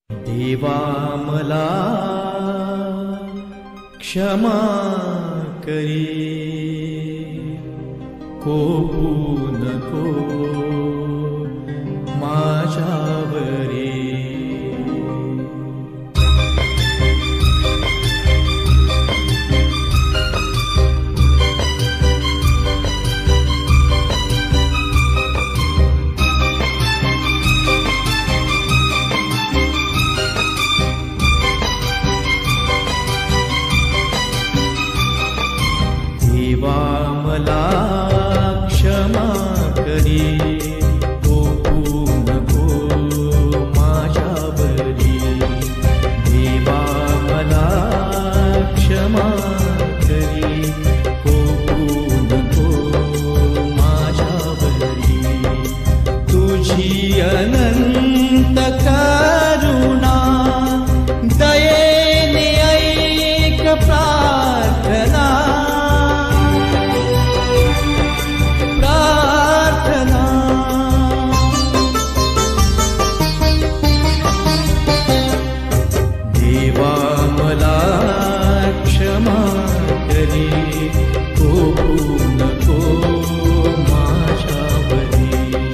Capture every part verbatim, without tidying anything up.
देवा मला क्षमा करी, कोपू नको माझ्यावरी. देवा मला क्षमा करी, कोपू नको माझ्यावरी. देवा मला क्षमा करी, कोपू नको माझ्यावरी. तुझी अनंत करुणा दयेने ऐक प्रार्थना. देवा मला क्षमा करी, कोपू नको माझ्यावरी.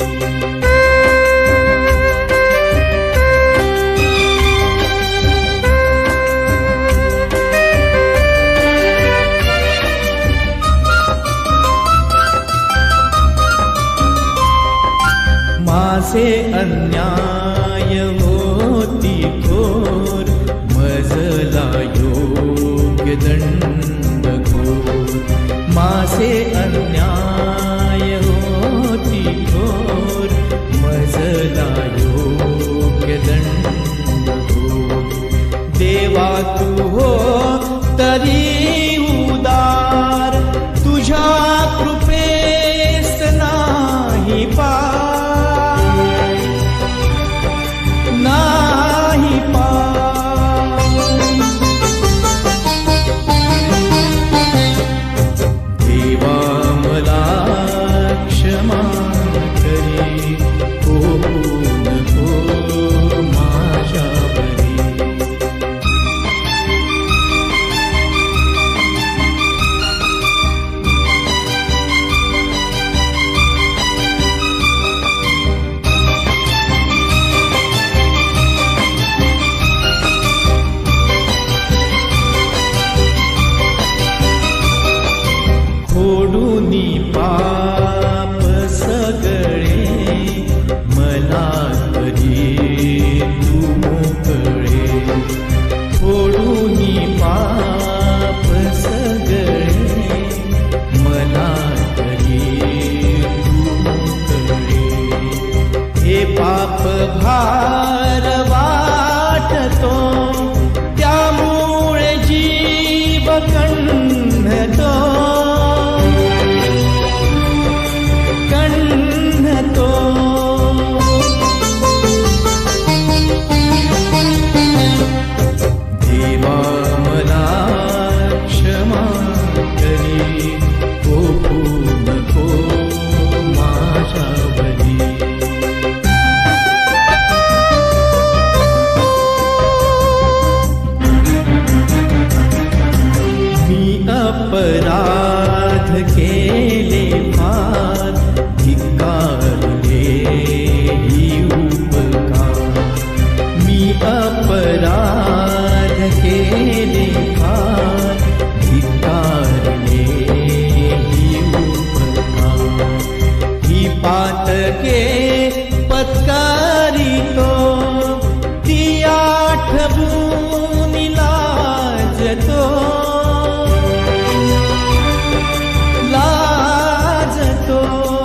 माझे अन्याय होती थोर, मजला योग्य दंड घोर. माझे अन्याय होती थोर, मजला योग्य दंड घोर. देवा तू हो तरी उदार, तुझ्या कृपेस नाही पार, नाही पार. देवा मला क्षमा करी, कोपू नको माझ्यावरी. खोडूनी पाप सगळे मला करी तू मोकळे. खोडूनी पाप सगळे मला करी तू मोकळे. हे पाप भार वाटतो, त्यामुळे जीव कण्हतो, कण्हतो. देवा मला क्षमा करी, कोपू नको माझ्यावरी. मी अपराध केले फार, धिक्कारले ही उपकार. मी अपराध केले फार, धिक्कारले ही उपकार. ही पातके पत्कारितो, ती आठवून लाजतो, लाजतो.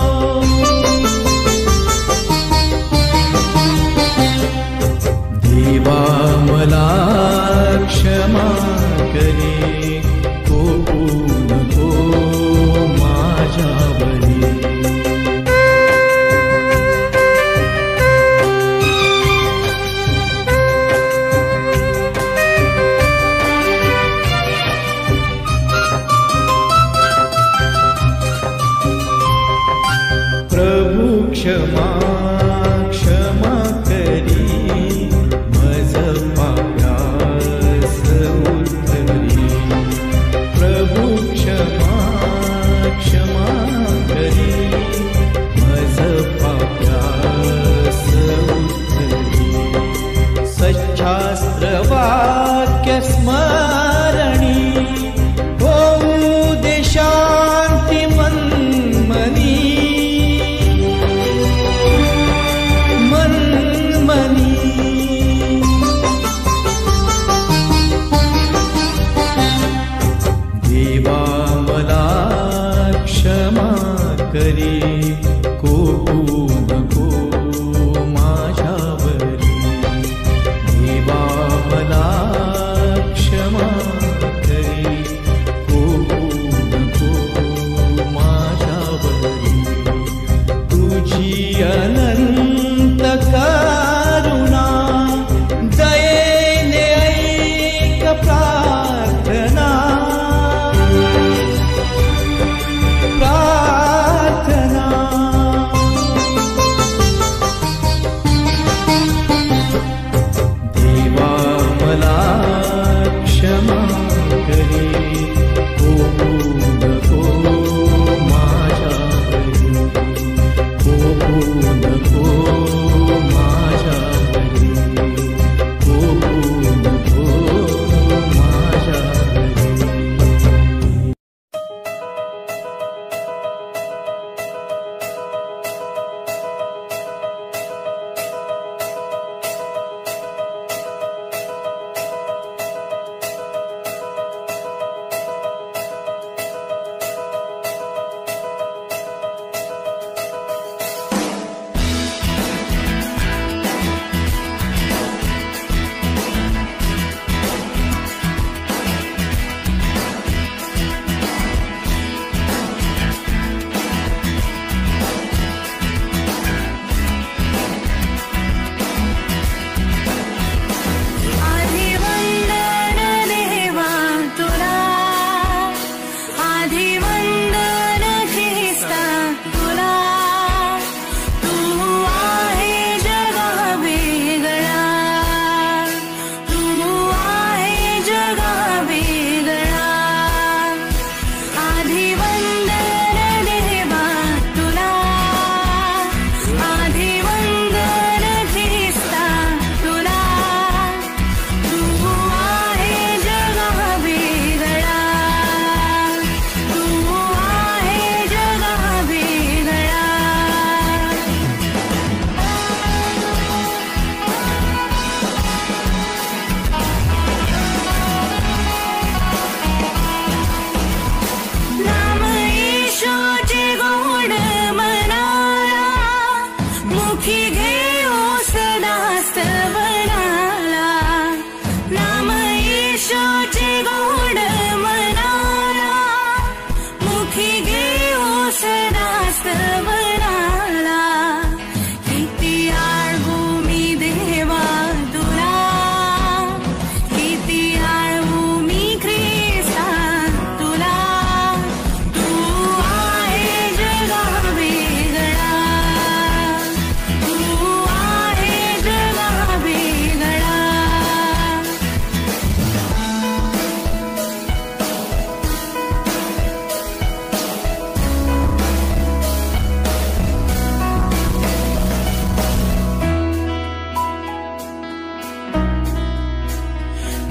देवा मला क्षमा करी, कोपू नको माझ्यावरी. प्रभु क्षमा क्षमा करी, मज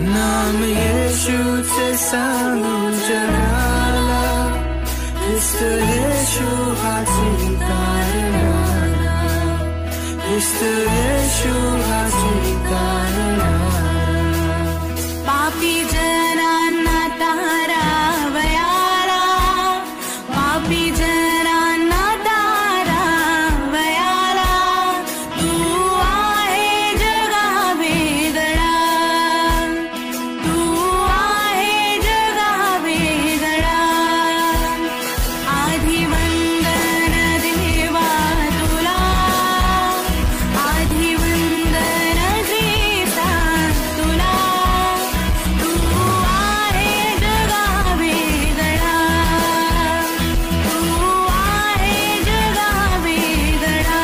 नाम येशूचे सांगू जगाला, ख्रिस्त येशू हाची तारणारा, ख्रिस्त येशू हाची तारणारा. पापी जनांना तारावयाला, पापी जनांना तारावयाला, तू आहे जगा वेगळा, तू आहे जगा वेगळा. आधी वंदन देवा तुला, आधी वंदन देता तुला, तू आहे जगा वेगळा, तू आहे जगा वेगळा.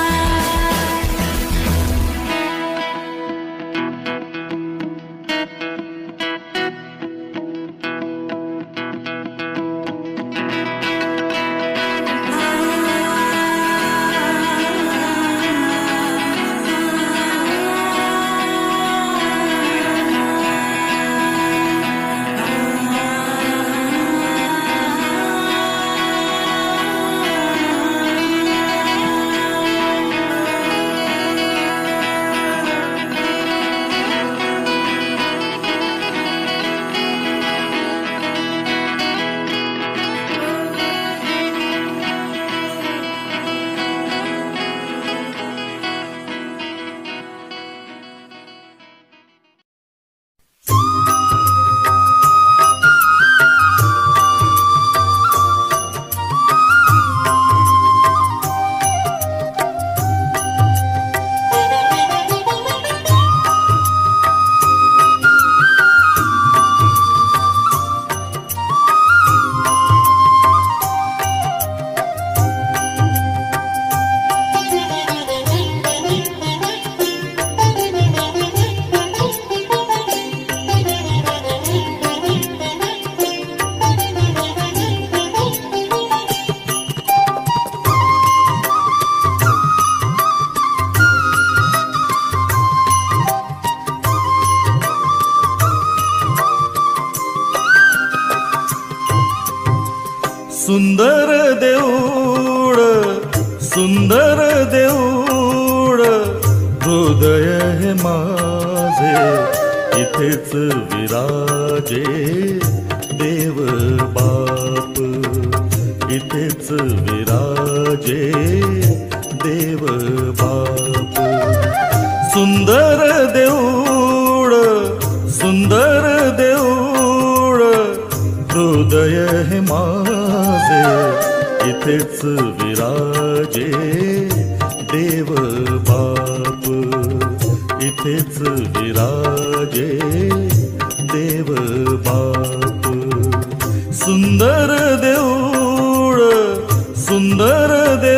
सुंदर देऊळ, सुंदर देऊळ, हृदय हे माझे इथेच विराजे. देव बाप इथेच विराजे, देव बाप. सुंदर देऊळ, सुंदर देऊळ, हृदय हे माझे इथेच विराजे. देव बाप इथेच विराजे, देव बाप. सुंदर देऊळ, सुंदर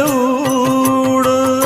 देऊळ.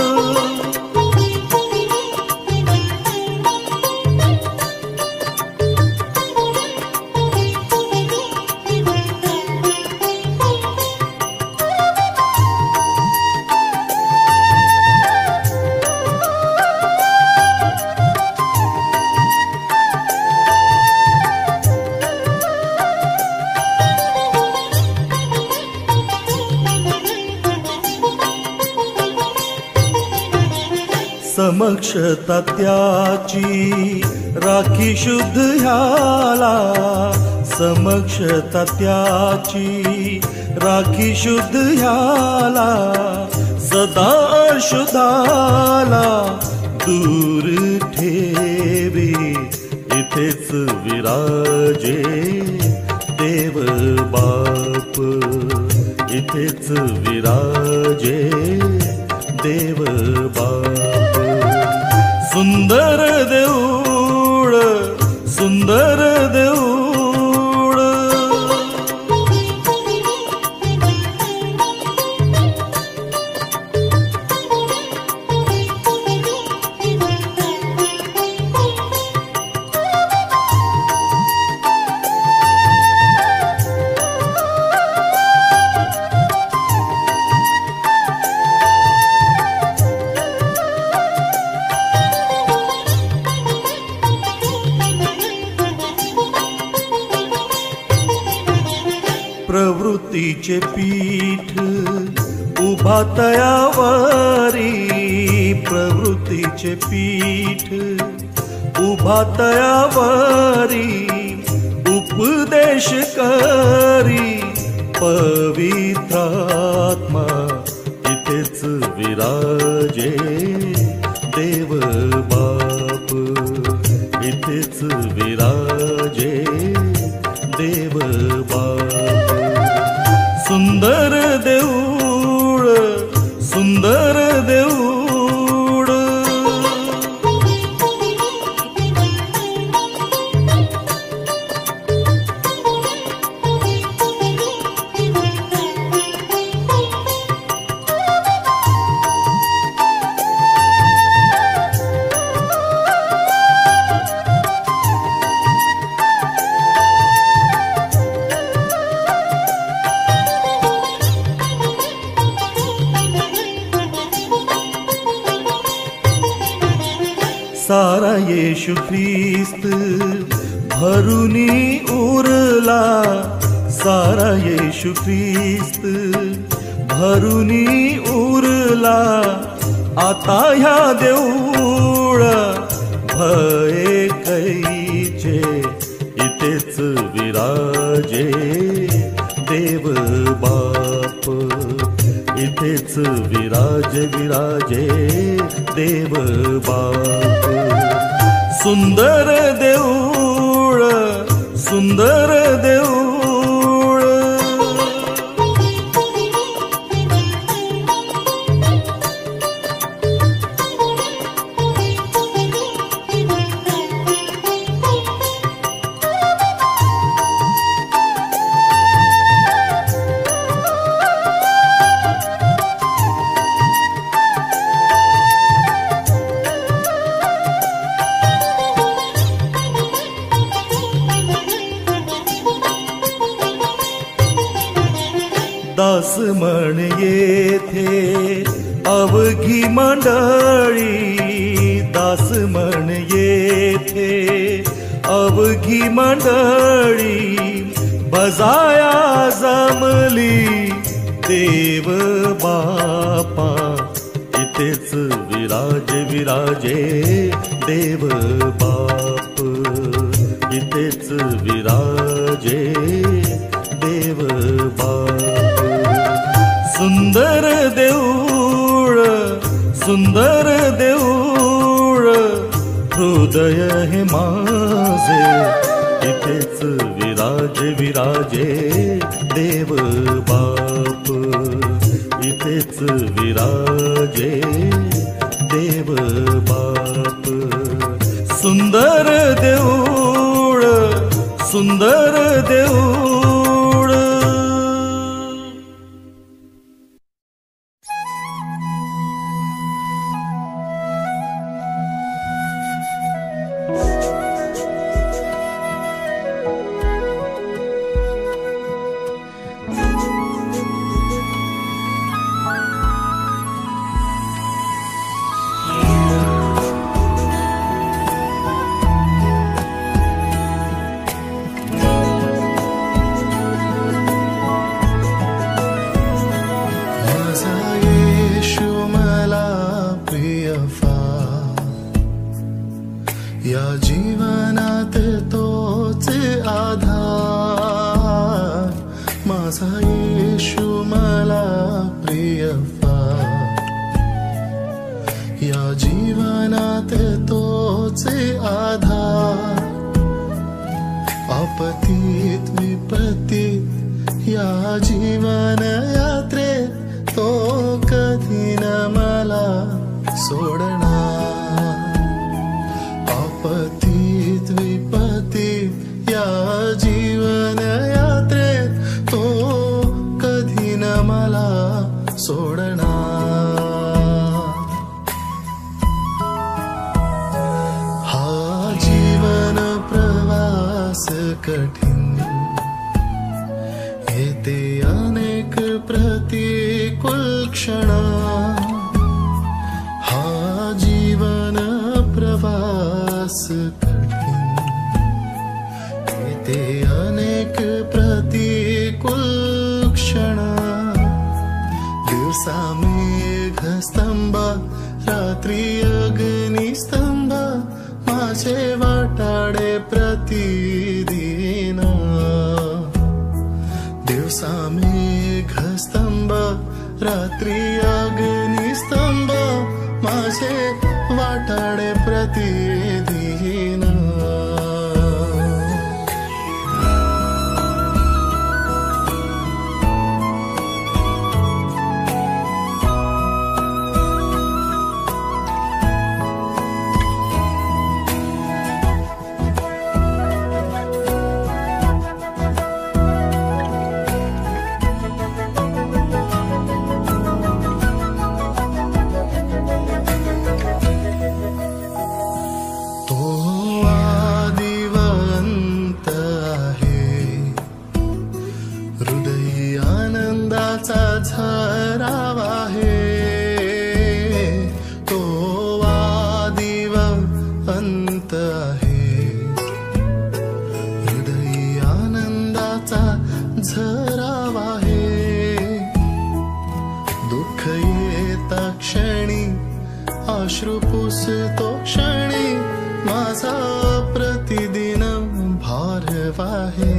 समक्षता त्याची राखी शुद्ध ह्याला, समक्षता त्याची राखी शुद्ध ह्याला. सदा शुद्धाला दूर ठेवी इथेच विराजे. देव बाप इथेच विराजे, देव बाप. सुंदर देऊळ, सुंदर देऊळ. प्रवृत्तीचे पीठ उभा तयावरी, प्रवृत्तीचे पीठ उभा तयावरी, उपदेश करी पवित्रात्मा इथेच विराजे देव बाप, इथेच विराजे देव बाप. सुंदर देऊळ, सुंदर देऊळ, सारा येशू ख्रिस्त भरुनी उरला, सारा येशू ख्रिस्त भरुनी उरला. आता ह्या देऊळ भये कैचे इथेच विराजे देव बाप, इथेच विराजे विराजे देव बाप. सुंदर देऊळ, सुंदर देऊळ, दास म्हण येथे अवघी मंडळी, दास म्हण येथे अवघी मंडळी. बजाया जमली देव बापा, इथेच विराजे विराजे देव बाप, इथेच विराजे देव बाप. सुंदर देऊळ, सुंदर देऊळ, हृदय हे माझे इथेच विराजे विराजे देव बाप, इथेच विराजे देव बाप. सुंदर देऊळ, सुंदर देऊळ. या जीवनात तोच आधार, माझा येशू मला प्रिय फार. या जीवनात तोच आधार, आपतीत विपत्तीत या जीवन यात्रेत तो कधी न मला सोडणार. आपतीत विपत्तीत या जीवन यात्रेत तो कधी न मला सोडणार. हा जीवन प्रवास कठीण, येते अनेक प्रतिकूल क्षण. हा जीवन प्रवास कठीण, येते अनेक प्रतिकूल दिवसा मेघस्तंभ रात्री अग्निस्तंभ माझे वाटाडे प्रतिदिन दिवसा मेघस्तंभ रात्री अग्निस्तंभ माझे वाटाडे प्रतिदिन झरावा है तो आदिव अंत आहे हृदयी आनंदाचा झरावा है दुःख येता क्षणी अश्रू पुसतो क्षणी माझा प्रतिदिन भारवा है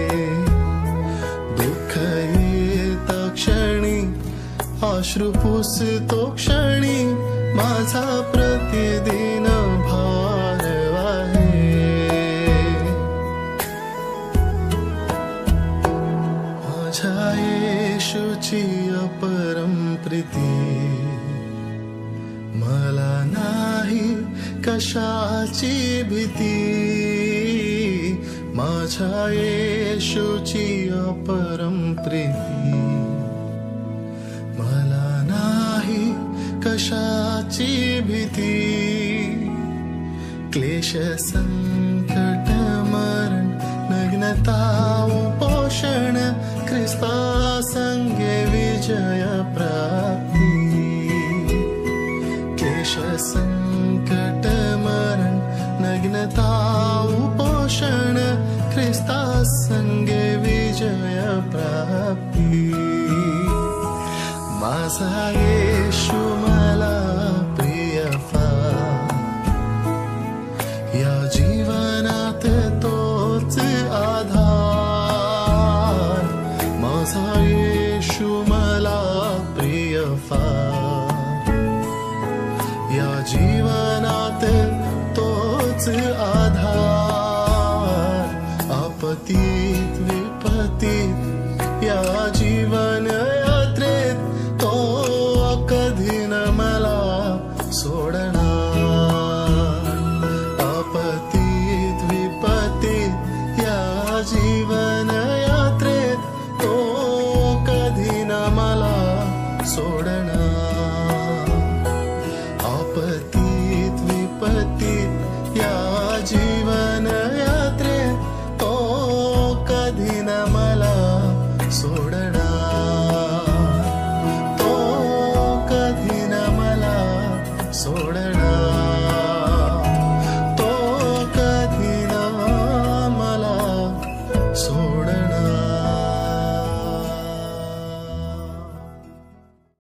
दुःख क्षणी अश्रू पुसतो क्षणी माझा प्रतिदिन भारवा है माझ्या येशूची अपरम प्रीती मला नाही कशाची भीती माझ्या येशूची अपरम प्रीती मला नाही कशाची भीती क्लेश संकट मरण नग्नता उपोषण ख्रिस्ता संगे विजय प्राप्ती क्लेश संकट मरण नग्नता उपोषण ख्रिस्ता संगे विजय प्राप्ती माझा येशू मला प्रिय फार या जीवनात तोच आधार माझा येशू मला प्रिय फार या जीवनात तोच आधार आपतीत विपतीत या जीवन यात्रेत तो कधी न मला सोडणार आपतीत विपतीत या जीवन यात्रेत तो कधी न मला सोडणार आपतीत विपतीत या जीवन यात्रेत तो कधी न मला सोडणार तो कधी न मला सोडणार